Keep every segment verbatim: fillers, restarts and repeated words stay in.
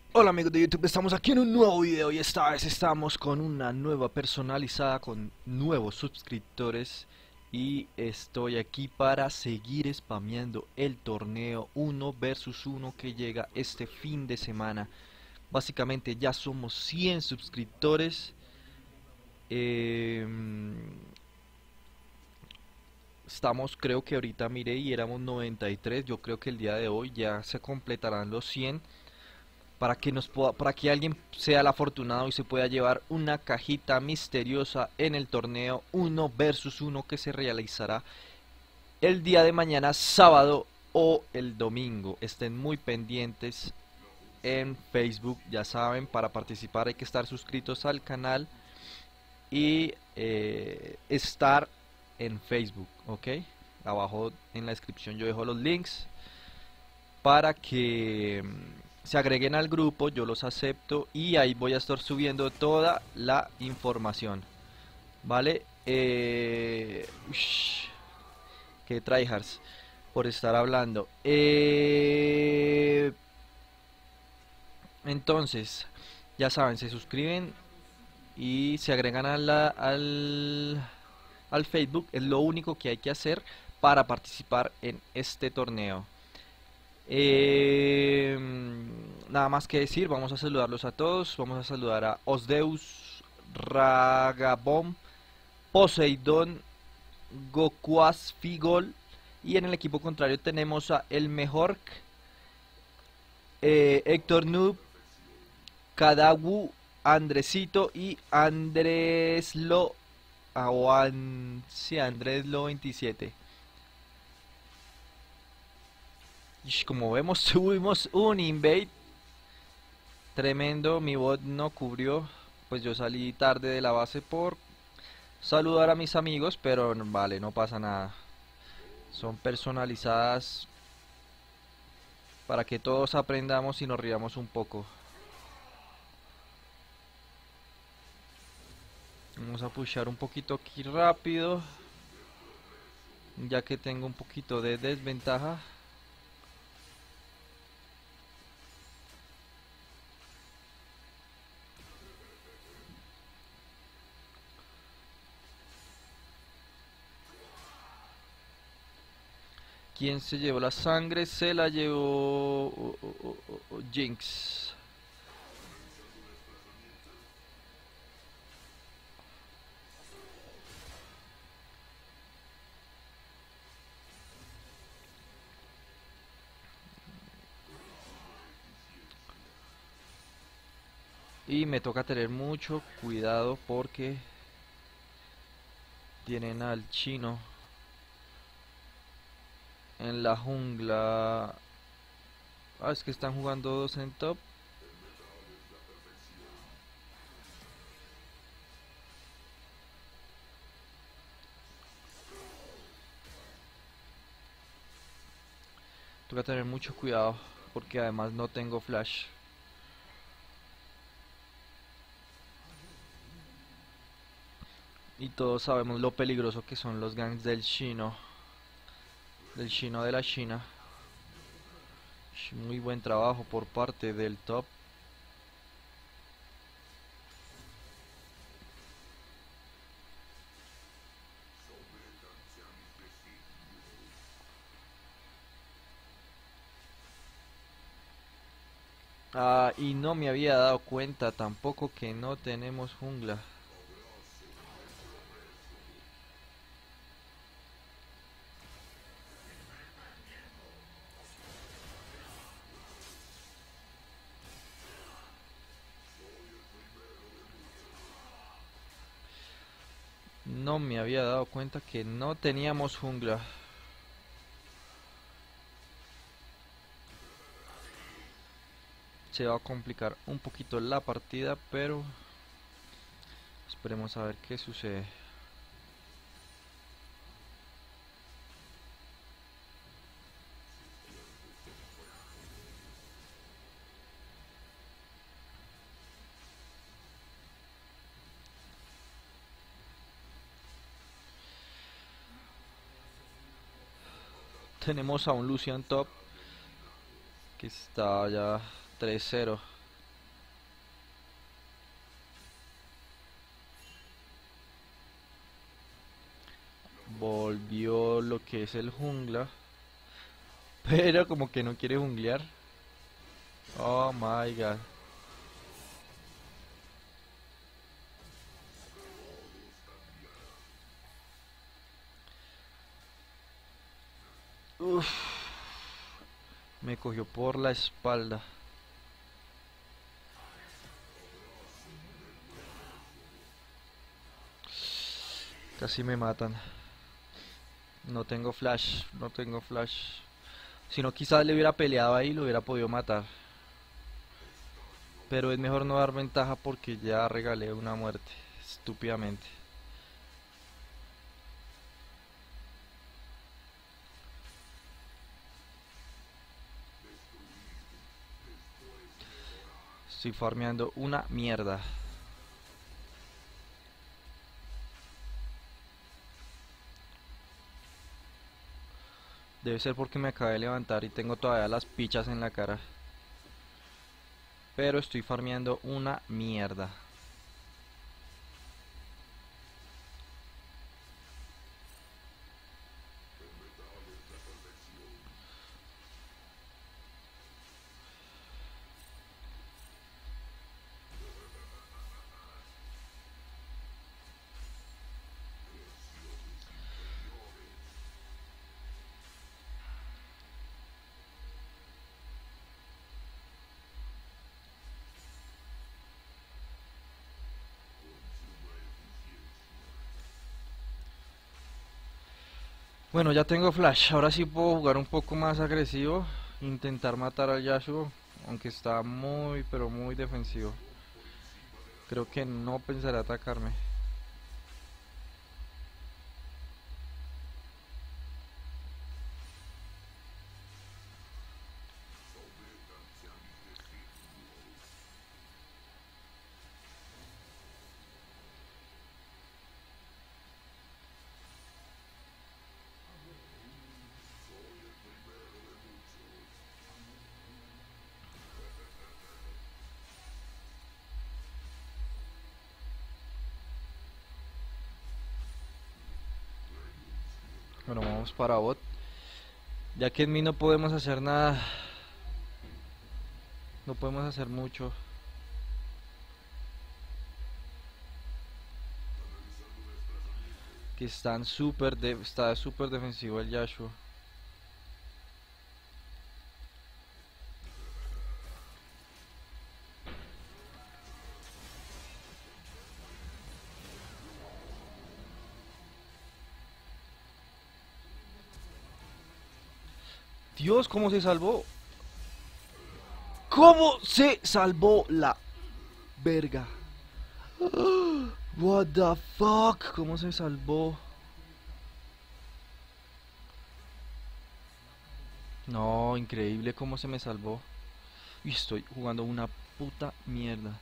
Hola amigos de YouTube, estamos aquí en un nuevo video y esta vez estamos con una nueva personalizada con nuevos suscriptores y estoy aquí para seguir spameando el torneo uno versus uno que llega este fin de semana. Básicamente ya somos cien suscriptores. eh, Estamos, creo que ahorita miré y éramos noventa y tres. Yo creo que el día de hoy ya se completarán los cien para que nos pueda, para que alguien sea el afortunado y se pueda llevar una cajita misteriosa en el torneo uno versus uno que se realizará el día de mañana sábado o el domingo. Estén muy pendientes en Facebook, ya saben, para participar hay que estar suscritos al canal y eh, estar en Facebook, ¿ok? Abajo en la descripción yo dejo los links para que mm, se agreguen al grupo, yo los acepto y ahí voy a estar subiendo toda la información, ¿vale? Eh, ush, que tryhards por estar hablando. Eh, entonces, ya saben, se suscriben y se agregan a la- al, al Facebook, es lo único que hay que hacer para participar en este torneo. Eh, Nada más que decir, vamos a saludarlos a todos. Vamos a saludar a Osdeus, Ragabom, Poseidón, Gokuas, Figol. Y en el equipo contrario tenemos a El Mejor, eh, Héctor Noob, Kadawu, Andresito y Andrés Lo. Ah, o an- sí, Andrés Lo veintisiete. Y como vemos, tuvimos un invade tremendo, mi bot no cubrió, pues yo salí tarde de la base por saludar a mis amigos, pero no- vale, no pasa nada. Son personalizadas para que todos aprendamos y nos riamos un poco. Vamos a pushar un poquito aquí rápido, ya que tengo un poquito de desventaja. ¿Quién se llevó la sangre? Se la llevó oh, oh, oh, oh, oh, Jinx. Y me toca tener mucho cuidado porque tienen al chino en la jungla. Ah, es que están jugando dos en top. Tengo que tener mucho cuidado porque además no tengo flash. Y todos sabemos lo peligroso que son los ganks del chino. Del chino de la China. Muy buen trabajo por parte del top. Ah, y no me había dado cuenta tampoco que no tenemos jungla. No me había dado cuenta que no teníamos jungla. Se va a complicar un poquito la partida, pero esperemos a ver qué sucede. Tenemos a un Lucian top que está ya tres cero. volvió lo que es el jungla. Pero como que no quiere junglear. Oh my god. Uf, me cogió por la espalda. Casi me matan. No tengo flash, no tengo flash. Si no, quizás le hubiera peleado ahí y lo hubiera podido matar. Pero es mejor no dar ventaja porque ya regalé una muerte. Estúpidamente. Estoy farmeando una mierda. Debe ser porque me acabé de levantar y tengo todavía las pichas en la cara. Pero estoy farmeando una mierda. Bueno, ya tengo flash. Ahora sí puedo jugar un poco más agresivo. Intentar matar al Yasuo. Aunque está muy, pero muy defensivo. Creo que no pensará atacarme. Bueno, vamos para bot. Ya que en mí no podemos hacer nada. No podemos hacer mucho. Que están súper de está súper defensivo el Yasuo. Dios, ¿cómo se salvó? ¿Cómo se salvó la verga? What the fuck? ¿Cómo se salvó? No, increíble cómo se me salvó. Y estoy jugando una puta mierda.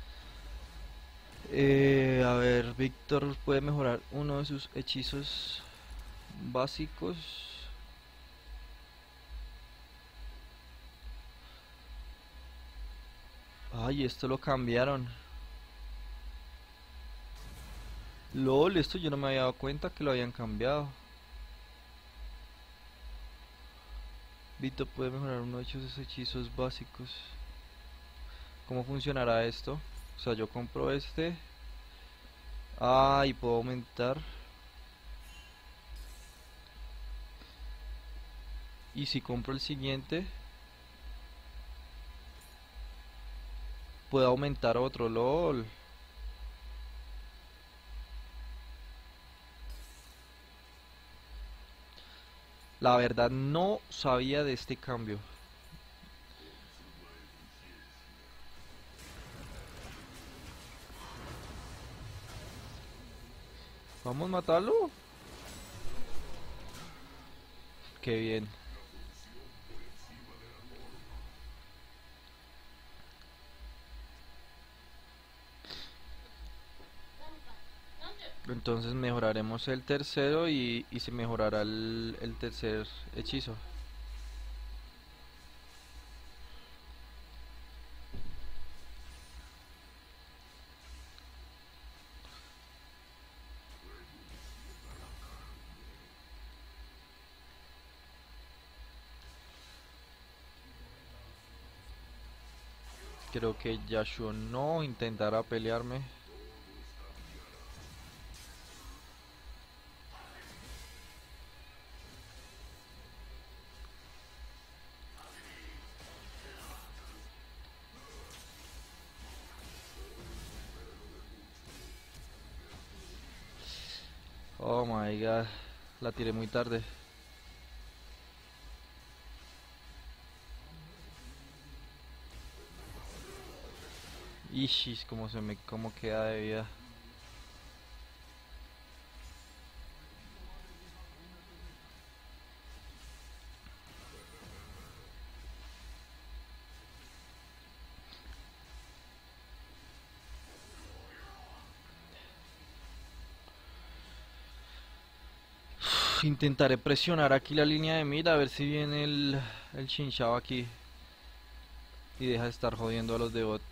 Eh, a ver, Víctor puede mejorar uno de sus hechizos básicos. Ay, esto lo cambiaron. LOL, esto yo no me había dado cuenta que lo habían cambiado. Vito puede mejorar uno de sus hechizos básicos. ¿Cómo funcionará esto? O sea, yo compro este. Ah, y puedo aumentar. Y si compro el siguiente, puedo aumentar otro. LOL. La verdad no sabía de este cambio. ¿Vamos a matarlo? Qué bien. Entonces mejoraremos el tercero y, y se mejorará el, el tercer hechizo. Creo que Yasuo no intentará pelearme. Oh my god, la tiré muy tarde. Ishis, como se me, como queda de vida. Uf, intentaré presionar aquí la línea de mira a ver si viene el, el Chinchao aquí y deja de estar jodiendo a los de bot.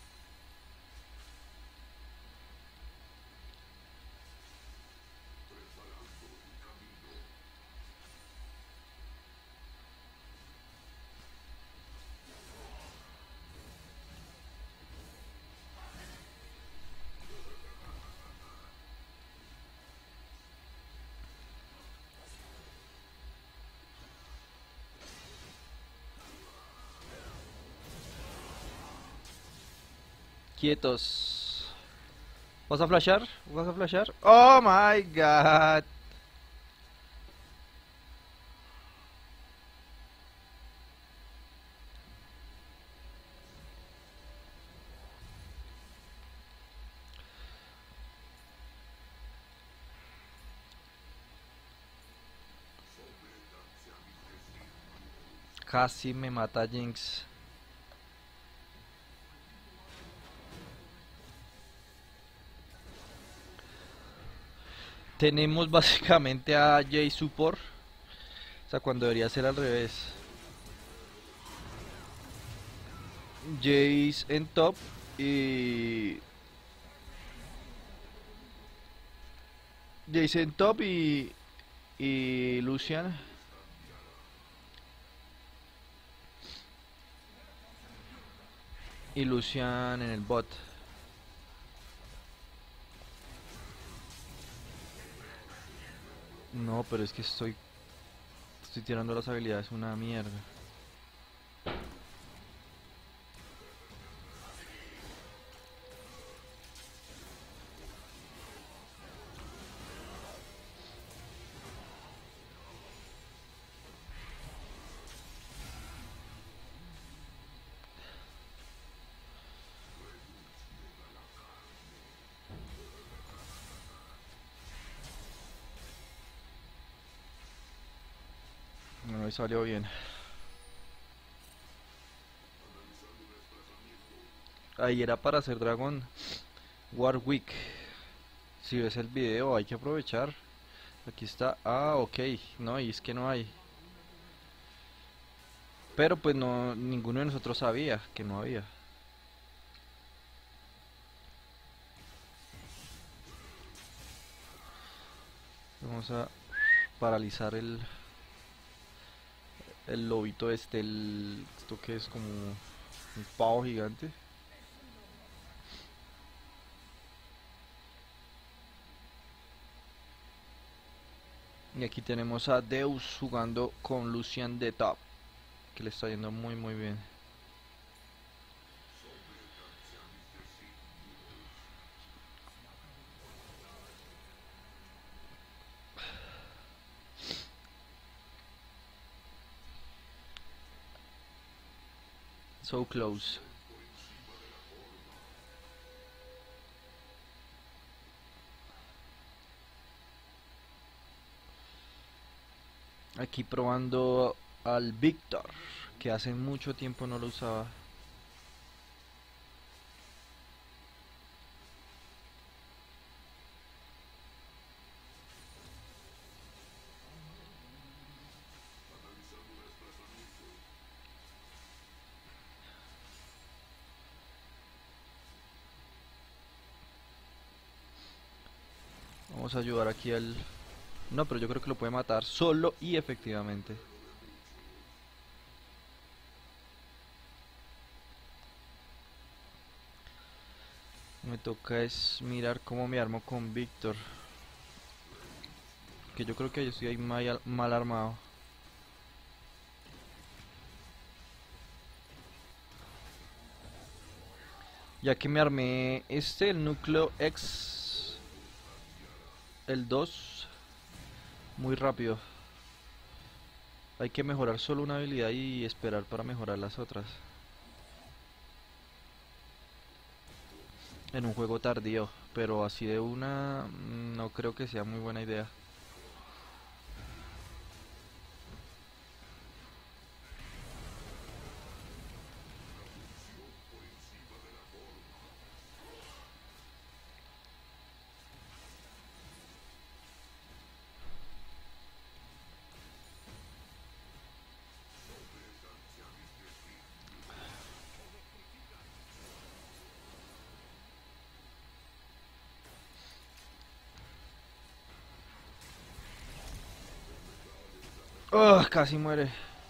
Quietos. ¿Vas a flashar? ¿Vas a flashar? Oh my god. Casi me mata Jinx. Tenemos básicamente a Jay Support. O sea, cuando debería ser al revés. Jace en top y... Jace en top y... Y Lucian. Y Lucian en el bot. No, pero es que estoy... Estoy tirando las habilidades una mierda. No me salió bien. Ahí era para hacer dragón Warwick. Si ves el video hay que aprovechar. Aquí está. Ah, ok. No, y es que no hay. Pero pues no, ninguno de nosotros sabía que no había. Vamos a paralizar el el lobito este, el, esto que es como un pavo gigante. Y aquí tenemos a Deus jugando con Lucian de top, que le está yendo muy muy bien. So close. Aquí probando al Victor, que hace mucho tiempo no lo usaba. Vamos a ayudar aquí al... No, pero yo creo que lo puede matar solo y efectivamente. Me toca es mirar cómo me armo con Víctor. Que yo creo que yo estoy ahí mal, mal armado. Ya que me armé este, el núcleo X, el dos, muy rápido. Hay que mejorar solo una habilidad y esperar para mejorar las otras. En un juego tardío, pero así de una mm, no creo que sea muy buena idea. ¡Oh! Casi muere.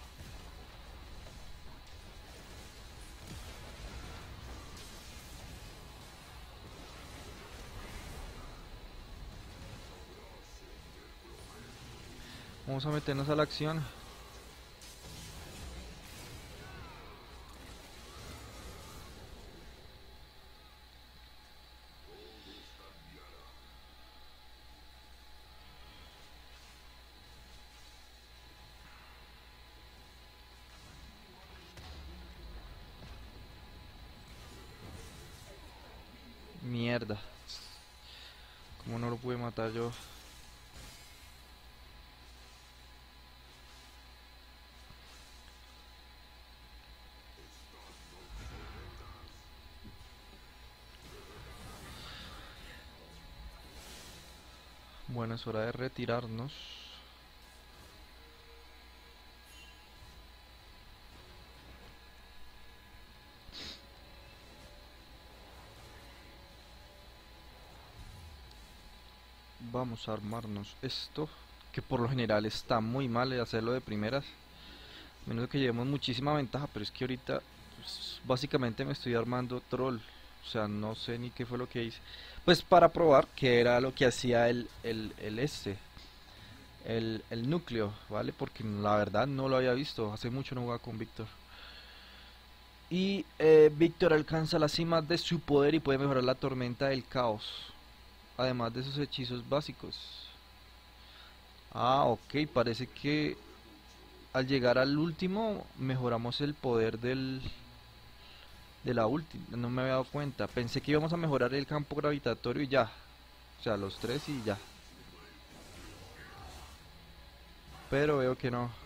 Vamos a meternos a la acción. Mierda. ¿Cómo no lo pude matar yo? Bueno, es hora de retirarnos. Vamos a armarnos esto, que por lo general está muy mal de hacerlo de primeras. A menos que llevemos muchísima ventaja, pero es que ahorita pues, básicamente me estoy armando troll. O sea, no sé ni qué fue lo que hice. Pues para probar qué era lo que hacía el, el, el este, el, el núcleo, ¿vale? Porque la verdad no lo había visto. Hace mucho no jugaba con Víctor. Y eh, Víctor alcanza la cima de su poder y puede mejorar la tormenta del caos. Además de sus hechizos básicos. Ah, ok, parece que al llegar al último mejoramos el poder del de la última. No me había dado cuenta. Pensé que íbamos a mejorar el campo gravitatorio y ya. O sea, los tres y ya. Pero veo que no.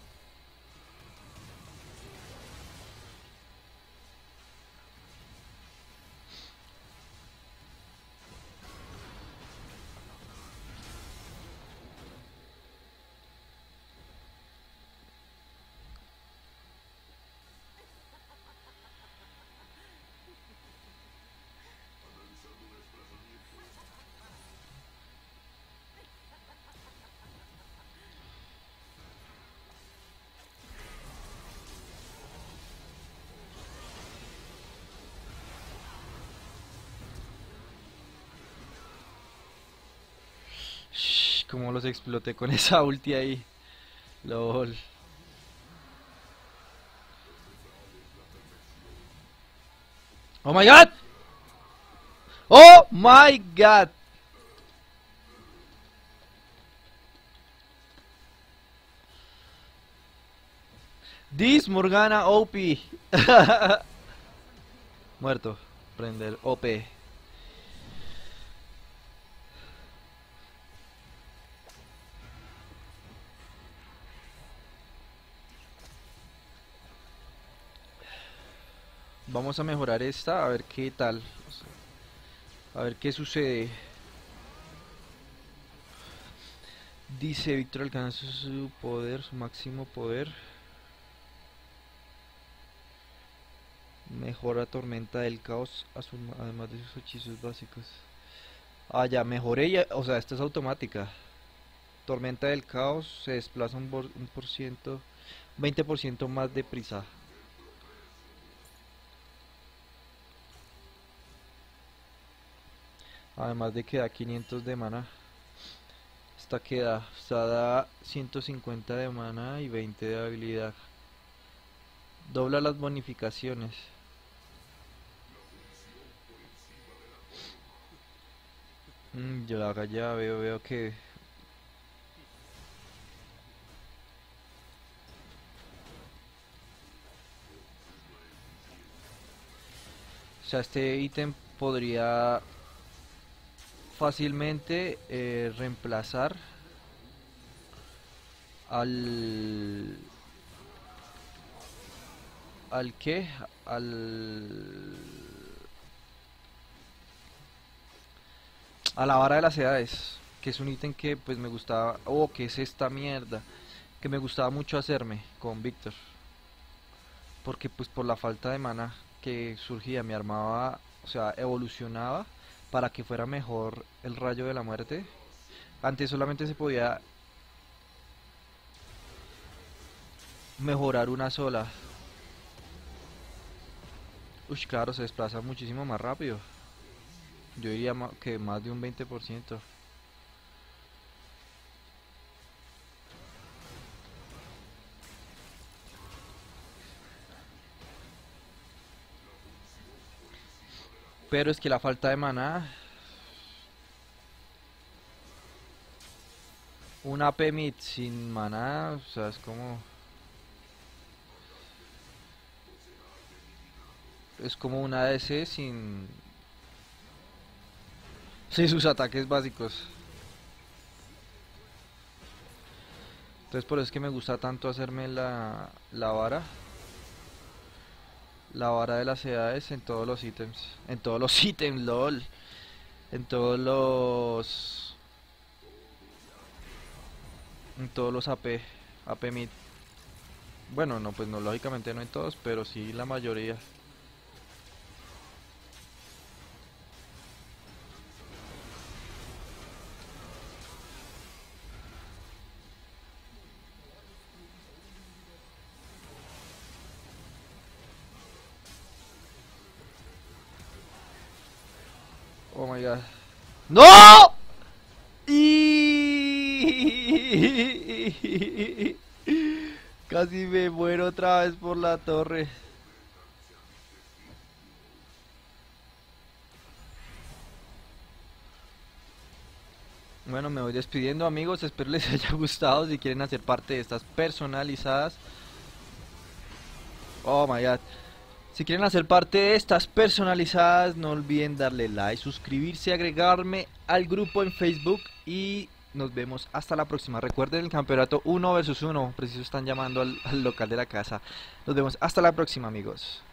Shh, como los exploté con esa ulti ahí. LOL. Oh my god. Oh my god. This Morgana O P. Muerto. Prender O P. Vamos a mejorar esta, a ver qué tal. A ver qué sucede. Dice Víctor alcanza su poder, su máximo poder. Mejora tormenta del caos, además de sus hechizos básicos. Ah, ya, mejoré ya, o sea, esta es automática. Tormenta del caos se desplaza un, por, un por ciento, veinte por ciento más deprisa. Además de que da quinientos de mana. Esta queda, esta da ciento cincuenta de mana y veinte de habilidad. Dobla las bonificaciones. Mm, yo acá ya veo, veo que... O sea, este ítem podría fácilmente eh, reemplazar al... ¿Al qué? Al... A la vara de las edades, que es un ítem que pues me gustaba... Oh, que es esta mierda. Que me gustaba mucho hacerme con Víctor. Porque pues por la falta de mana que surgía, me armaba, o sea, evolucionaba para que fuera mejor el rayo de la muerte. Antes solamente se podía mejorar una sola. Uy, claro, se desplaza muchísimo más rápido. Yo diría ma- que más de un veinte por ciento. Pero es que la falta de mana, una A P mid sin mana, o sea, es como... Es como una A D C sin... Sin sus ataques básicos. Entonces por eso es que me gusta tanto hacerme la, la vara. La vara de las edades en todos los ítems. En todos los ítems, lol. En todos los... En todos los A P. A P mid. Bueno, no, pues no, lógicamente no en todos, pero sí la mayoría. Oh my god. ¡No! Y... Casi me muero otra vez por la torre. Bueno, me voy despidiendo, amigos, espero les haya gustado. Si quieren hacer parte de estas personalizadas, oh my god, si quieren hacer parte de estas personalizadas, no olviden darle like, suscribirse, agregarme al grupo en Facebook y nos vemos hasta la próxima. Recuerden el campeonato uno versus uno, preciso están llamando al, al local de la casa. Nos vemos hasta la próxima, amigos.